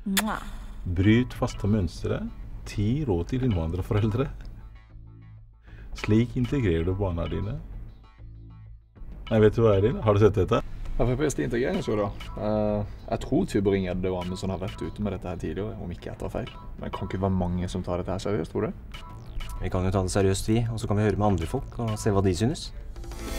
Mwah. Bryt faste mønstre. 10 råd til innvandrerforeldre. Slik integrerer du barna dine. Nei, vet du hva, Elin? Har du sett dette? FrPs integreringsråd da. Jeg tror Tybring-Gjedde og Amundsen har vært ute med dette her tidligere, om ikke jeg tar feil. Men det kan ikke være mange som tar dette her seriøst, tror du? Vi kan jo ta det seriøst vi, og så kan vi høre med andre folk og se hva de synes.